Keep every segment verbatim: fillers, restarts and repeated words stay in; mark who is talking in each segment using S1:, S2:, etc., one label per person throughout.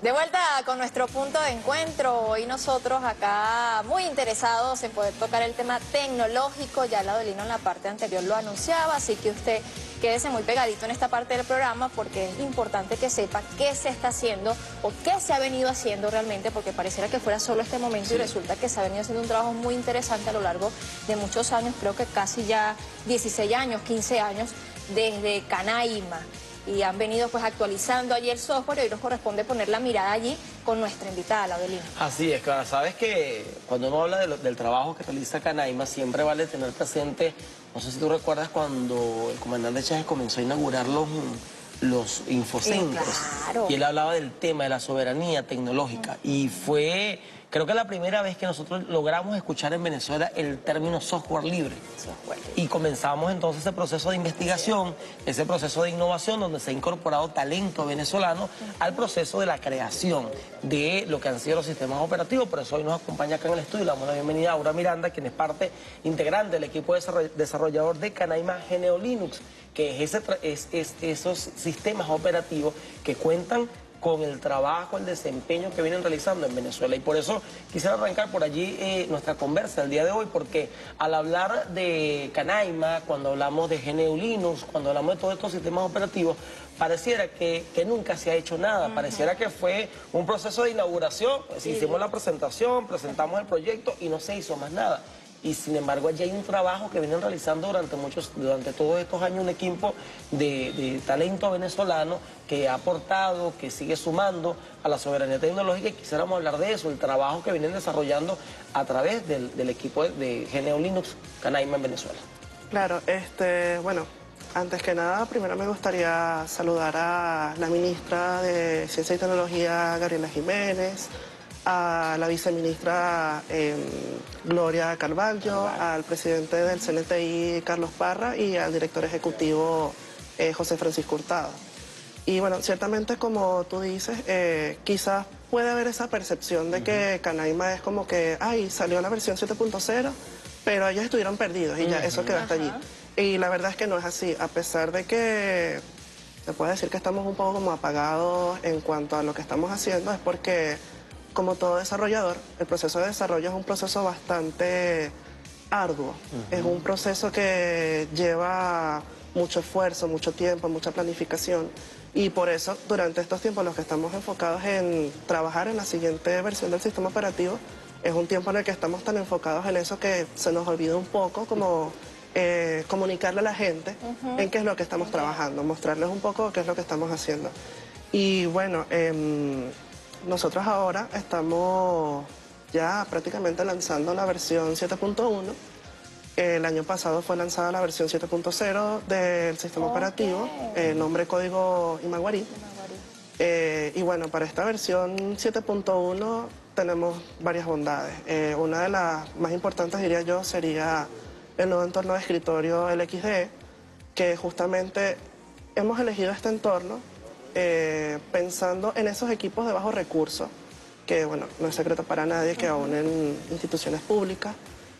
S1: De vuelta con nuestro punto de encuentro, hoy nosotros acá muy interesados en poder tocar el tema tecnológico, ya Laudelino en la parte anterior lo anunciaba, así que usted quédese muy pegadito en esta parte del programa porque es importante que sepa qué se está haciendo o qué se ha venido haciendo realmente, porque pareciera que fuera solo este momento, sí. Y resulta que se ha venido haciendo un trabajo muy interesante a lo largo de muchos años, creo que casi ya dieciséis años, quince años, desde Canaima. Y han venido pues actualizando allí el software y hoy nos corresponde poner la mirada allí con nuestra invitada, Laudelino.
S2: Así es, claro. Sabes que cuando uno habla de lo, del trabajo que realiza Canaima, siempre vale tener presente, no sé si tú recuerdas cuando el comandante Chávez comenzó a inaugurar los, los infocentros.
S1: Sí, claro.
S2: Y él hablaba del tema de la soberanía tecnológica. Uh-huh. Y fue, creo que la primera vez que nosotros logramos escuchar en Venezuela el término software libre. Software libre. Y comenzamos entonces ese proceso de investigación, ese proceso de innovación donde se ha incorporado talento venezolano uh-huh. al proceso de la creación de lo que han sido los sistemas operativos. Por eso hoy nos acompaña acá en el estudio y le damos la bienvenida a Aura Miranda, quien es parte integrante del equipo desarrollador de Canaima GeneoLinux, que es, ese, es, es esos sistemas operativos que cuentan con el trabajo, el desempeño que vienen realizando en Venezuela. Y por eso quisiera arrancar por allí eh, nuestra conversa el día de hoy, porque al hablar de Canaima, cuando hablamos de GeneoLinux, cuando hablamos de todos estos sistemas operativos, pareciera que, que nunca se ha hecho nada, uh-huh. pareciera que fue un proceso de inauguración, sí. Hicimos la presentación, presentamos el proyecto y no se hizo más nada. Y sin embargo allí hay un trabajo que vienen realizando durante muchos, durante todos estos años un equipo de, de talento venezolano que ha aportado, que sigue sumando a la soberanía tecnológica, y quisiéramos hablar de eso, el trabajo que vienen desarrollando a través del, del equipo de, de GeneoLinux Canaima en Venezuela.
S3: Claro, este, bueno, antes que nada, primero me gustaría saludar a la ministra de Ciencia y Tecnología, Gabriela Jiménez, a la viceministra eh, Gloria Carvalho, al presidente del C N T I, Carlos Parra, y al director ejecutivo eh, José Francisco Hurtado. Y bueno, ciertamente como tú dices, eh, quizás puede haber esa percepción de que Canaima es como que, ay, salió la versión siete punto cero, pero ellos estuvieron perdidos y ya eso quedó hasta allí. Y la verdad es que no es así, a pesar de que se puede decir que estamos un poco como apagados en cuanto a lo que estamos haciendo, es porque, como todo desarrollador, el proceso de desarrollo es un proceso bastante arduo. Uh-huh. Es un proceso que lleva mucho esfuerzo, mucho tiempo, mucha planificación. Y por eso, durante estos tiempos, los que estamos enfocados en trabajar en la siguiente versión del sistema operativo, es un tiempo en el que estamos tan enfocados en eso que se nos olvida un poco como eh, comunicarle a la gente uh-huh. en qué es lo que estamos uh-huh. trabajando, mostrarles un poco qué es lo que estamos haciendo. Y bueno, eh, nosotros ahora estamos ya prácticamente lanzando la versión siete punto uno. El año pasado fue lanzada la versión siete punto cero del sistema okay. operativo, eh, nombre código Imaguarí. Imaguarí. Eh, y bueno, para esta versión siete punto uno tenemos varias bondades. Eh, una de las más importantes, diría yo, sería el nuevo entorno de escritorio L X D, que justamente hemos elegido este entorno Eh, pensando en esos equipos de bajo recurso, que bueno, no es secreto para nadie que aún en instituciones públicas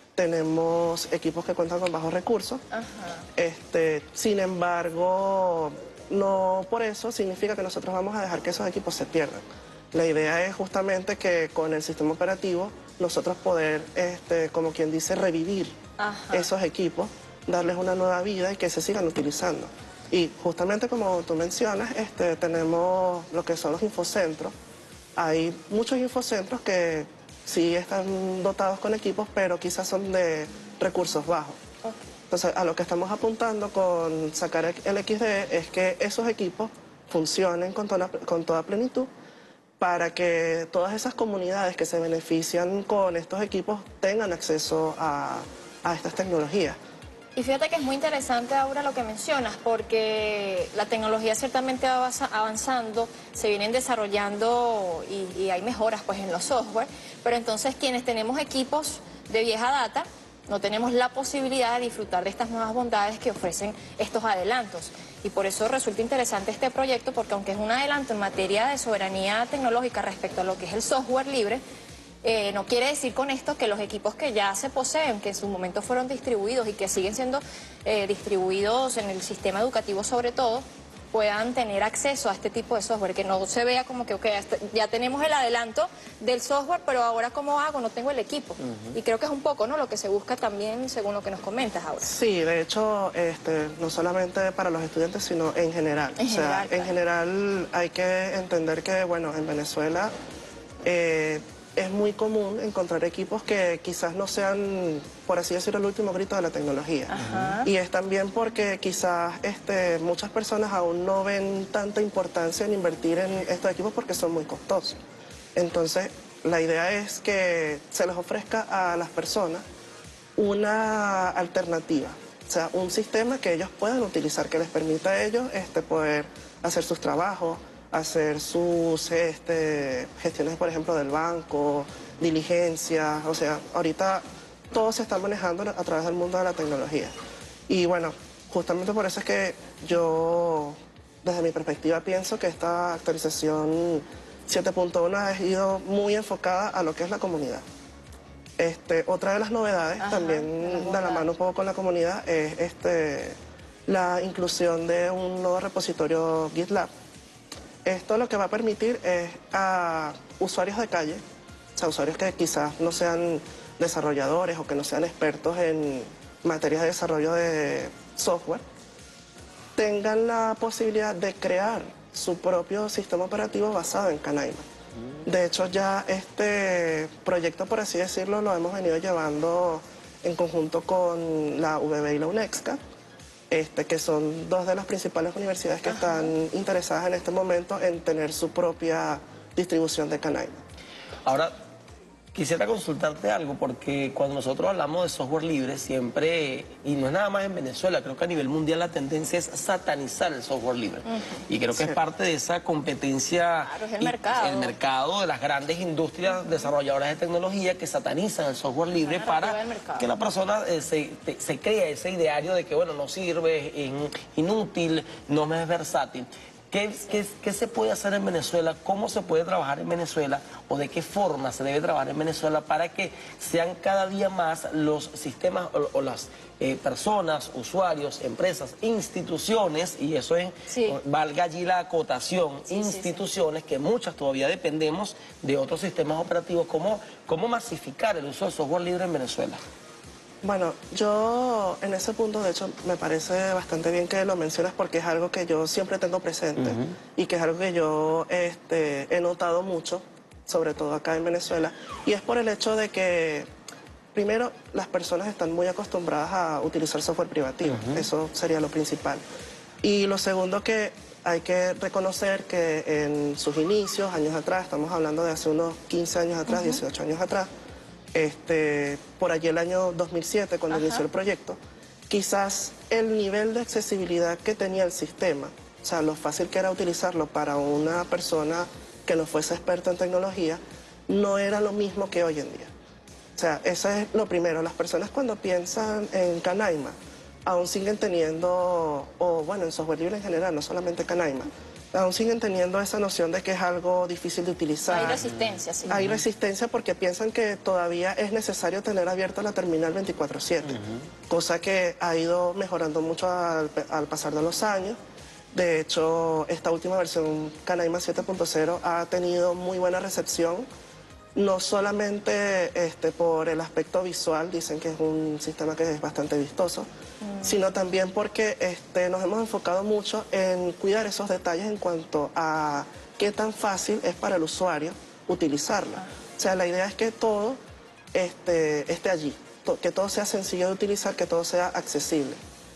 S3: tenemos equipos que cuentan con bajos recursos. Uh-huh. Este, sin embargo, no por eso significa que nosotros vamos a dejar que esos equipos se pierdan. La idea es justamente que con el sistema operativo nosotros poder, este, como quien dice, revivir uh-huh. esos equipos, darles una nueva vida y que se sigan utilizando. Y justamente como tú mencionas, este, tenemos lo que son los infocentros. Hay muchos infocentros que sí están dotados con equipos, pero quizás son de recursos bajos. Okay. Entonces, a lo que estamos apuntando con sacar el X D es que esos equipos funcionen con toda, con toda plenitud para que todas esas comunidades que se benefician con estos equipos tengan acceso a, a estas tecnologías.
S1: Y fíjate que es muy interesante, Aura, lo que mencionas, porque la tecnología ciertamente va avanzando, se vienen desarrollando y, y hay mejoras pues en los software, pero entonces quienes tenemos equipos de vieja data no tenemos la posibilidad de disfrutar de estas nuevas bondades que ofrecen estos adelantos. Y por eso resulta interesante este proyecto, porque aunque es un adelanto en materia de soberanía tecnológica respecto a lo que es el software libre, Eh, no quiere decir con esto que los equipos que ya se poseen, que en su momento fueron distribuidos y que siguen siendo eh, distribuidos en el sistema educativo sobre todo, puedan tener acceso a este tipo de software, que no se vea como que, ok, ya tenemos el adelanto del software, pero ahora ¿cómo hago? No tengo el equipo. Uh-huh. Y creo que es un poco, ¿no?, lo que se busca también según lo que nos comentas ahora.
S3: Sí, de hecho, este, no solamente para los estudiantes, sino en general.
S1: En
S3: o sea,
S1: general,
S3: en
S1: claro.
S3: general hay que entender que, bueno, en Venezuela eh, es muy común encontrar equipos que quizás no sean, por así decirlo, el último grito de la tecnología.
S1: Ajá.
S3: Y es también porque quizás este, muchas personas aún no ven tanta importancia en invertir en estos equipos porque son muy costosos. Entonces, la idea es que se les ofrezca a las personas una alternativa, o sea, un sistema que ellos puedan utilizar, que les permita a ellos este, poder hacer sus trabajos, hacer sus este, gestiones, por ejemplo, del banco, diligencias. O sea, ahorita todo se está manejando a través del mundo de la tecnología. Y bueno, justamente por eso es que yo, desde mi perspectiva, pienso que esta actualización siete punto uno ha ido muy enfocada a lo que es la comunidad. Este, otra de las novedades, Ajá, también de la mano un poco con la comunidad, es este, la inclusión de un nuevo repositorio GitLab. Esto lo que va a permitir es a usuarios de calle, o sea, usuarios que quizás no sean desarrolladores o que no sean expertos en materias de desarrollo de software, tengan la posibilidad de crear su propio sistema operativo basado en Canaima. De hecho, ya este proyecto, por así decirlo, lo hemos venido llevando en conjunto con la U V B y la UNEXCA, este, que son dos de las principales universidades que Ajá. están interesadas en este momento en tener su propia distribución de Canaima.
S2: Ahora, quisiera consultarte algo, porque cuando nosotros hablamos de software libre, siempre, y no es nada más en Venezuela, creo que a nivel mundial la tendencia es satanizar el software libre. Uh-huh. Y creo que sí. es parte de esa competencia,
S1: claro, es el mercado.
S2: el mercado de las grandes industrias uh-huh. desarrolladoras de tecnología que satanizan el software libre para que la persona eh, se, te, se crea ese ideario de que, bueno, no sirve, es inútil, no me es versátil. ¿Qué, qué, ¿Qué se puede hacer en Venezuela? ¿Cómo se puede trabajar en Venezuela? ¿O de qué forma se debe trabajar en Venezuela para que sean cada día más los sistemas o, o las eh, personas, usuarios, empresas, instituciones, y eso es, sí. valga allí la acotación, sí, instituciones sí, sí. que muchas todavía dependemos de otros sistemas operativos? ¿Cómo, cómo masificar el uso del software libre en Venezuela?
S3: Bueno, yo en ese punto, de hecho, me parece bastante bien que lo mencionas porque es algo que yo siempre tengo presente uh-huh. y que es algo que yo este, he notado mucho, sobre todo acá en Venezuela, y es por el hecho de que, primero, las personas están muy acostumbradas a utilizar software privativo, uh-huh. eso sería lo principal. Y lo segundo, que hay que reconocer que en sus inicios, años atrás, estamos hablando de hace unos quince años atrás, uh-huh. dieciocho años atrás, Este, por allí el año dos mil siete, cuando Ajá. inició el proyecto, quizás el nivel de accesibilidad que tenía el sistema, o sea, lo fácil que era utilizarlo para una persona que no fuese experta en tecnología, no era lo mismo que hoy en día. O sea, eso es lo primero. Las personas cuando piensan en Canaima, aún siguen teniendo, o bueno, en software libre en general, no solamente Canaima, aún siguen teniendo esa noción de que es algo difícil de utilizar.
S1: Hay resistencia, sí.
S3: Hay resistencia porque piensan que todavía es necesario tener abierta la terminal veinticuatro siete, uh-huh. cosa que ha ido mejorando mucho al, al pasar de los años. De hecho, esta última versión, Canaima siete punto cero, ha tenido muy buena recepción, no solamente este, por el aspecto visual, dicen que es un sistema que es bastante vistoso, mm. sino también porque este, nos hemos enfocado mucho en cuidar esos detalles en cuanto a qué tan fácil es para el usuario utilizarlo. Ah. O sea, la idea es que todo este, esté allí, to que todo sea sencillo de utilizar, que todo sea accesible.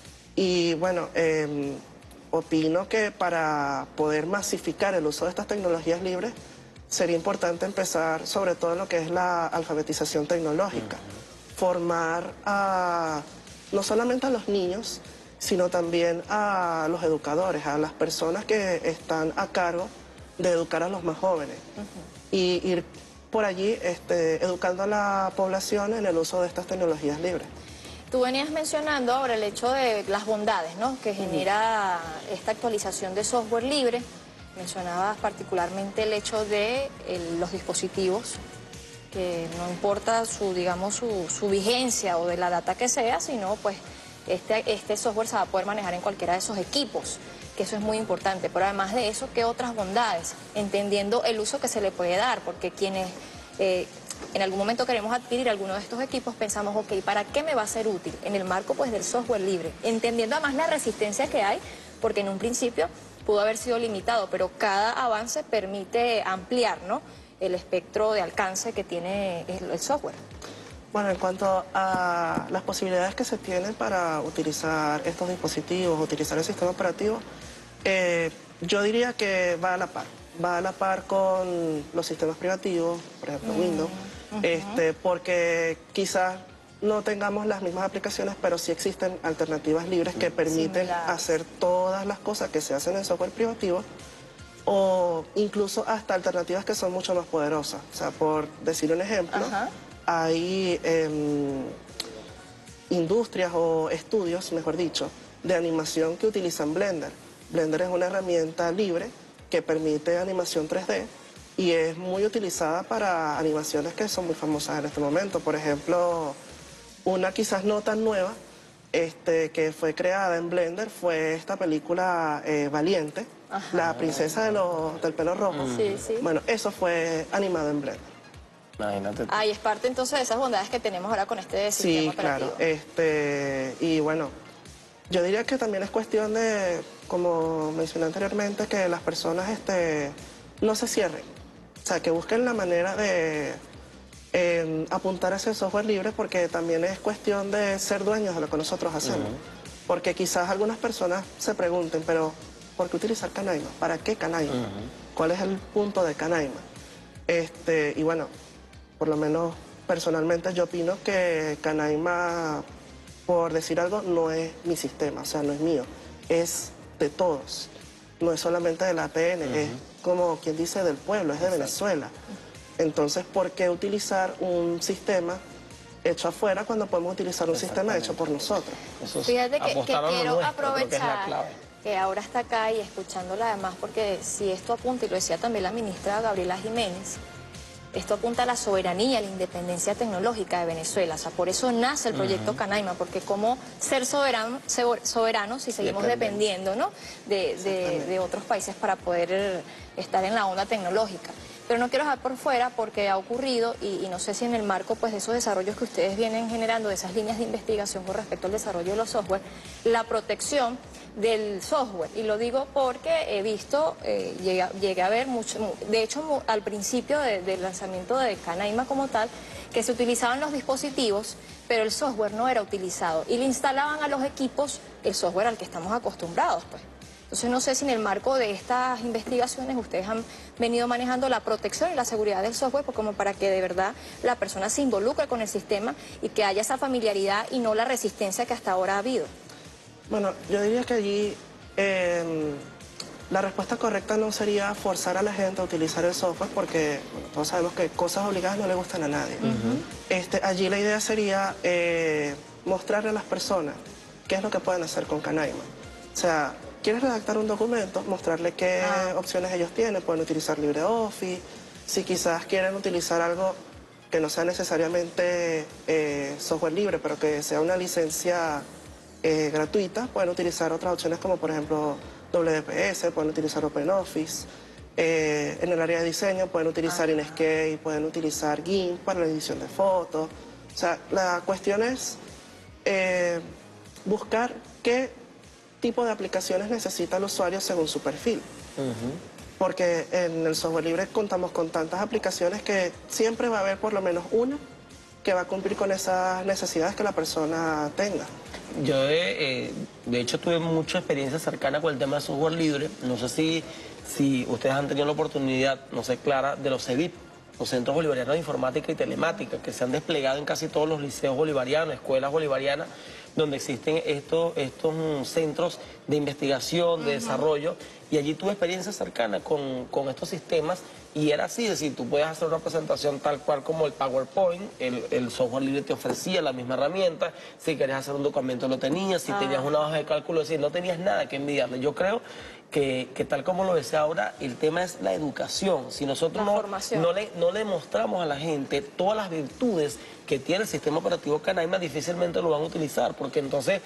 S3: Y bueno, eh, opino que para poder masificar el uso de estas tecnologías libres, sería importante empezar sobre todo en lo que es la alfabetización tecnológica. Uh-huh. Formar a, no solamente a los niños, sino también a los educadores, a las personas que están a cargo de educar a los más jóvenes. Uh-huh. Y ir por allí este, educando a la población en el uso de estas tecnologías libres.
S1: Tú venías mencionando ahora el hecho de las bondades, ¿no?, que genera uh-huh. esta actualización de software libre. Mencionabas particularmente el hecho de el, los dispositivos, que no importa su, digamos, su, su vigencia o de la data que sea, sino pues este, este software se va a poder manejar en cualquiera de esos equipos que eso es muy importante, pero además de eso, ¿qué otras bondades? Entendiendo el uso que se le puede dar, porque quienes eh, en algún momento queremos adquirir alguno de estos equipos, pensamos, ok, ¿para qué me va a ser útil? En el marco pues del software libre, entendiendo además la resistencia que hay, porque en un principio pudo haber sido limitado, pero cada avance permite ampliar, ¿no?, el espectro de alcance que tiene el, el software.
S3: Bueno, en cuanto a las posibilidades que se tienen para utilizar estos dispositivos, utilizar el sistema operativo, eh, yo diría que va a la par. Va a la par con los sistemas privativos, por ejemplo, mm, Windows, uh-huh. este, porque quizás no tengamos las mismas aplicaciones, pero sí existen alternativas libres que permiten Similares. hacer todas las cosas que se hacen en software privativo, o incluso hasta alternativas que son mucho más poderosas. O sea, por decir un ejemplo, uh-huh. hay eh, industrias o estudios, mejor dicho, de animación que utilizan Blender. Blender es una herramienta libre que permite animación tres D y es muy utilizada para animaciones que son muy famosas en este momento. Por ejemplo, una quizás no tan nueva, este, que fue creada en Blender, fue esta película eh, Valiente, Ajá. la princesa de los, del pelo rojo.
S1: Sí, sí.
S3: Bueno, eso fue animado en Blender.
S2: Imagínate.
S1: Ah, y es parte entonces de esas bondades que tenemos ahora con este sistema
S3: sí,
S1: operativo.
S3: Sí, claro. Este, y bueno, yo diría que también es cuestión de, como mencioné anteriormente, que las personas este, no se cierren. O sea, que busquen la manera de eh, apuntar a ese software libre, porque también es cuestión de ser dueños de lo que nosotros hacemos. Uh-huh. Porque quizás algunas personas se pregunten, pero ¿por qué utilizar Canaima? ¿Para qué Canaima? Uh-huh. ¿Cuál es el punto de Canaima? Este, y bueno, por lo menos personalmente yo opino que Canaima, por decir algo, no es mi sistema, o sea, no es mío, es de todos. No es solamente del A T N, uh-huh. es como quien dice del pueblo, es de Exacto. Venezuela. Entonces, ¿por qué utilizar un sistema hecho afuera cuando podemos utilizar un sistema hecho por nosotros?
S1: Eso Fíjate que, que quiero nuestro, aprovechar que, que ahora está acá y escuchándola además, porque si esto apunta, y lo decía también la ministra Gabriela Jiménez, esto apunta a la soberanía, a la independencia tecnológica de Venezuela. O sea, por eso nace el proyecto uh-huh. Canaima, porque cómo ser soberano, soberanos si seguimos Depende. dependiendo, ¿no?, de, de, de otros países para poder estar en la onda tecnológica. Pero no quiero dejar por fuera, porque ha ocurrido, y, y no sé si en el marco pues, de esos desarrollos que ustedes vienen generando, de esas líneas de investigación con respecto al desarrollo de los software, la protección del software. Y lo digo porque he visto, eh, llegué, llegué a ver mucho, de hecho al principio de, del lanzamiento de Canaima como tal, que se utilizaban los dispositivos, pero el software no era utilizado. Y le instalaban a los equipos el software al que estamos acostumbrados, pues. Entonces no sé si en el marco de estas investigaciones ustedes han venido manejando la protección y la seguridad del software, pues como para que de verdad la persona se involucre con el sistema y que haya esa familiaridad y no la resistencia que hasta ahora ha habido.
S3: Bueno, yo diría que allí eh, la respuesta correcta no sería forzar a la gente a utilizar el software, porque bueno, todos sabemos que cosas obligadas no le gustan a nadie. Uh-huh. este, allí la idea sería eh, mostrarle a las personas qué es lo que pueden hacer con Canaima. O sea, ¿quieres redactar un documento? Mostrarle qué ah. opciones ellos tienen. Pueden utilizar LibreOffice. Si quizás quieren utilizar algo que no sea necesariamente eh, software libre, pero que sea una licencia eh, gratuita, pueden utilizar otras opciones como por ejemplo W P S, pueden utilizar OpenOffice. Eh, en el área de diseño pueden utilizar ah. Inkscape, pueden utilizar GIMP para la edición de fotos. O sea, la cuestión es eh, buscar qué tipo de aplicaciones necesita el usuario según su perfil. Uh-huh. Porque en el software libre contamos con tantas aplicaciones que siempre va a haber por lo menos una que va a cumplir con esas necesidades que la persona tenga.
S2: Yo, eh, de hecho, tuve mucha experiencia cercana con el tema de software libre. No sé si, si ustedes han tenido la oportunidad, no sé, Clara, de los C E B I P, los Centros Bolivarianos de Informática y Telemática, que se han desplegado en casi todos los liceos bolivarianos, escuelas bolivarianas, donde existen estos, estos um, centros de investigación, de uh-huh. desarrollo, y allí tuve experiencia cercana con, con estos sistemas, y era así, es decir, tú puedes hacer una presentación tal cual como el PowerPoint, el, el software libre te ofrecía la misma herramienta, si querías hacer un documento lo tenías, si ah. tenías una hoja de cálculo, es decir, no tenías nada que envidiarle. Yo creo que, que tal como lo decía ahora, el tema es la educación. Si nosotros no, no, le, no le mostramos a la gente todas las virtudes que tiene el sistema operativo Canaima, difícilmente lo van a utilizar, porque entonces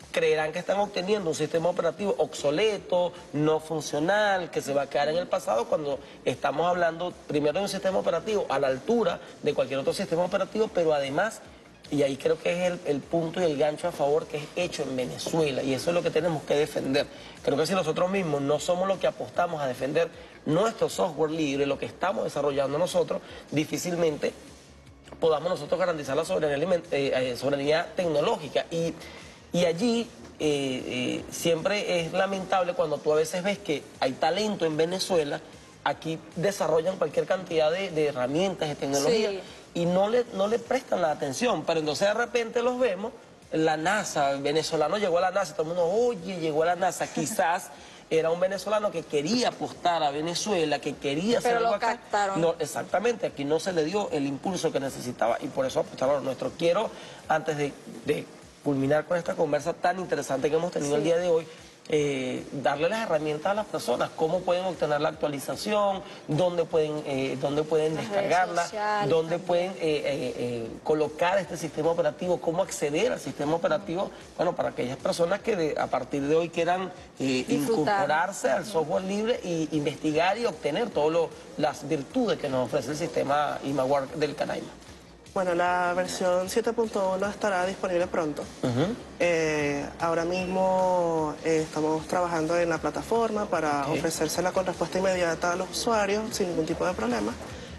S2: creerán que están obteniendo un sistema operativo obsoleto, no funcional, que se va a quedar en el pasado, cuando estamos hablando primero de un sistema operativo a la altura de cualquier otro sistema operativo, pero además, y ahí creo que es el, el punto y el gancho a favor, que es hecho en Venezuela, y eso es lo que tenemos que defender. Creo que si nosotros mismos no somos los que apostamos a defender nuestro software libre, lo que estamos desarrollando nosotros, difícilmente podamos nosotros garantizar la soberanía, eh, eh, soberanía tecnológica. Y, y allí eh, eh, siempre es lamentable cuando tú a veces ves que hay talento en Venezuela, aquí desarrollan cualquier cantidad de, de herramientas, de tecnología, sí, y no le, no le prestan la atención, pero entonces de repente los vemos, la NASA, el venezolano llegó a la NASA, todo el mundo, oye, llegó a la NASA, quizás era un venezolano que quería apostar a Venezuela, que quería hacer
S1: pero
S2: algo
S1: lo
S2: acá.
S1: captaron.
S2: No, exactamente, aquí no se le dio el impulso que necesitaba y por eso apostaron a lo nuestro. Quiero, antes de, de culminar con esta conversa tan interesante que hemos tenido sí. el día de hoy, Eh, darle las herramientas a las personas, cómo pueden obtener la actualización, dónde pueden, eh, dónde pueden descargarla, dónde pueden eh, eh, eh, colocar este sistema operativo, cómo acceder al sistema operativo, bueno, para aquellas personas que de, a partir de hoy quieran eh, incorporarse al software libre e investigar y obtener todas las virtudes que nos ofrece el sistema IMAWAR del Canaima.
S3: Bueno, la versión siete punto uno estará disponible pronto. Uh-huh. eh, ahora mismo eh, estamos trabajando en la plataforma para okay. ofrecérsela con respuesta inmediata a los usuarios sin ningún tipo de problema,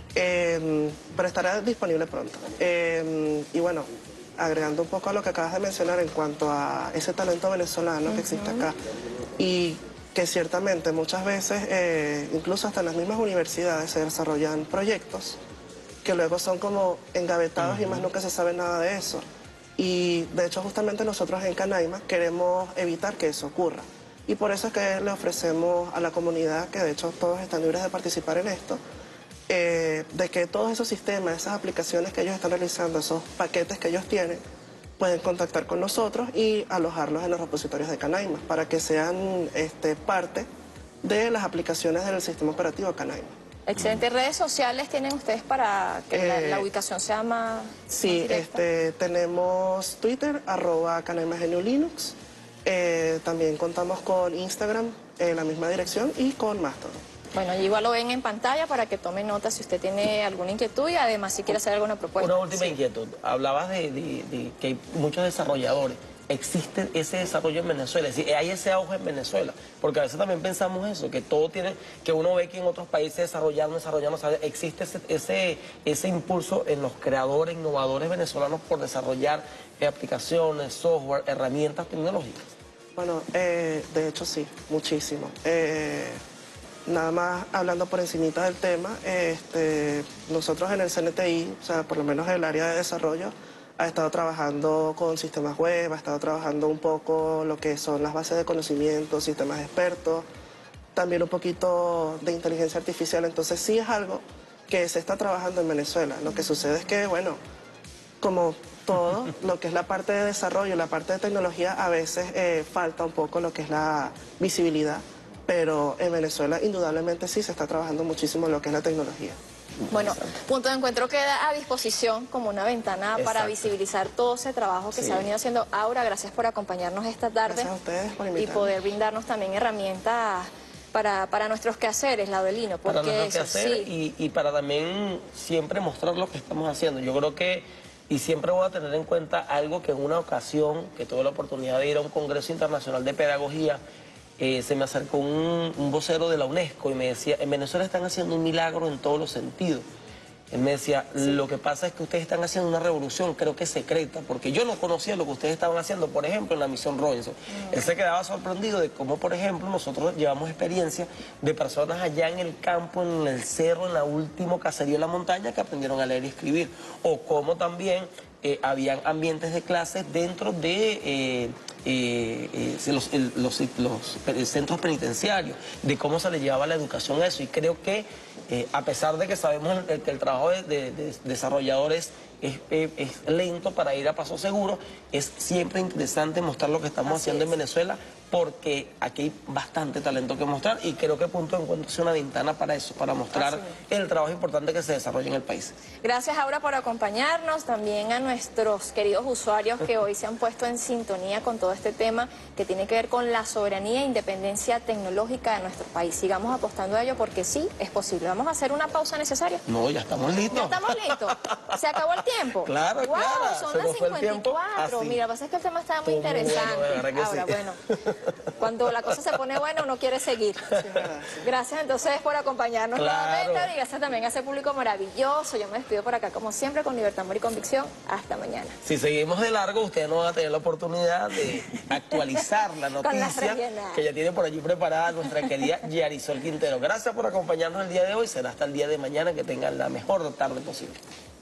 S3: eh, pero estará disponible pronto. Eh, y bueno, agregando un poco a lo que acabas de mencionar en cuanto a ese talento venezolano uh-huh. que existe acá, y que ciertamente muchas veces, eh, incluso hasta en las mismas universidades, se desarrollan proyectos que luego son como engavetados uh-huh. y más nunca se sabe nada de eso. Y de hecho justamente nosotros en Canaima queremos evitar que eso ocurra. Y por eso es que le ofrecemos a la comunidad, que de hecho todos están libres de participar en esto, eh, de que todos esos sistemas, esas aplicaciones que ellos están realizando, esos paquetes que ellos tienen, pueden contactar con nosotros y alojarlos en los repositorios de Canaima para que sean este, parte de las aplicaciones del sistema operativo Canaima.
S1: Excelente. ¿Redes sociales tienen ustedes para que eh, la, la ubicación sea más
S3: Sí,
S1: más
S3: este, tenemos Twitter, arroba Canaima G N U Linux. Eh, también contamos con Instagram en la misma dirección y con Mastodon.
S1: Bueno, igual lo ven en pantalla para que tome nota si usted tiene alguna inquietud y además si quiere hacer alguna propuesta.
S2: Una última
S1: sí.
S2: inquietud. Hablabas de, de, de que hay muchos desarrolladores. ¿Existe ese desarrollo en Venezuela? Es decir, hay ese auge en Venezuela, porque a veces también pensamos eso, que todo tiene, que uno ve que en otros países desarrollando, desarrollando, existe ese, ese, ese impulso en los creadores, innovadores venezolanos por desarrollar eh, aplicaciones, software, herramientas tecnológicas.
S3: Bueno, eh, de hecho sí, muchísimo. Eh, nada más hablando por encimita del tema, este, nosotros en el C N T I, o sea, por lo menos en el área de desarrollo, ha estado trabajando con sistemas web, ha estado trabajando un poco lo que son las bases de conocimiento, sistemas expertos, también un poquito de inteligencia artificial. Entonces sí es algo que se está trabajando en Venezuela. Lo que sucede es que, bueno, como todo, lo que es la parte de desarrollo, la parte de tecnología, a veces eh, falta un poco lo que es la visibilidad, pero en Venezuela indudablemente sí se está trabajando muchísimo en lo que es la tecnología.
S1: Bueno, Punto de Encuentro queda a disposición como una ventana Exacto. para visibilizar todo ese trabajo que sí. se ha venido haciendo. Aura, gracias por acompañarnos esta tarde.
S3: Gracias a ustedes por
S1: invitarme. Y poder brindarnos también herramientas para, para nuestros quehaceres, Laudelino.
S2: Para nuestros quehaceres sí. y, y para también siempre mostrar lo que estamos haciendo. Yo creo que, y siempre voy a tener en cuenta algo que en una ocasión, que tuve la oportunidad de ir a un Congreso Internacional de Pedagogía, Eh, se me acercó un, un vocero de la UNESCO y me decía, en Venezuela están haciendo un milagro en todos los sentidos. Él me decía, sí. lo que pasa es que ustedes están haciendo una revolución, creo que secreta, porque yo no conocía lo que ustedes estaban haciendo, por ejemplo, en la misión Robinson. Mm. Él se quedaba sorprendido de cómo, por ejemplo, nosotros llevamos experiencia de personas allá en el campo, en el cerro, en la última caserío de la montaña, que aprendieron a leer y escribir. O cómo también eh, habían ambientes de clases dentro de... Eh, Eh, eh, los, el, los, los centros penitenciarios, de cómo se le llevaba la educación a eso. Y creo que, eh, a pesar de que sabemos el, el, el trabajo de, de, de desarrolladores es, es, es lento para ir a paso seguro. Es siempre interesante mostrar lo que estamos
S1: Así
S2: haciendo
S1: es.
S2: en Venezuela, porque aquí hay bastante talento que mostrar y creo que Punto de Encuentro es una ventana para eso, para mostrar
S1: Así
S2: el trabajo importante que se desarrolla en el país.
S1: Gracias, Aura, por acompañarnos, también a nuestros queridos usuarios que hoy se han puesto en sintonía con todo este tema que tiene que ver con la soberanía e independencia tecnológica de nuestro país. Sigamos apostando a ello porque sí, es posible. Vamos a hacer una pausa necesaria.
S2: No, ya estamos listos.
S1: ¿Ya estamos listos? ¿Se acabó el tiempo?
S2: Claro,
S1: wow,
S2: claro.
S1: son
S2: Se
S1: las
S2: nos fue el tiempo
S1: cincuenta y cuatro.
S2: así.
S1: Mira, lo que pasa es que el tema estaba muy
S2: Estuvo muy
S1: interesante.
S2: bueno, de verdad que
S1: Ahora,
S2: sí.
S1: bueno, cuando la cosa se pone buena uno quiere seguir. Gracias entonces por acompañarnos
S2: Claro.
S1: nuevamente y gracias también a ese público maravilloso. Yo me despido por acá como siempre con libertad, amor y convicción. Hasta mañana.
S2: Si seguimos de largo, ustedes no van a tener la oportunidad de actualizar la
S1: Con las
S2: noticia
S1: rellenadas.
S2: que ya tiene por allí preparada nuestra querida Yarisol Quintero. Gracias por acompañarnos el día de hoy. Será hasta el día de mañana. Que tengan la mejor tarde posible.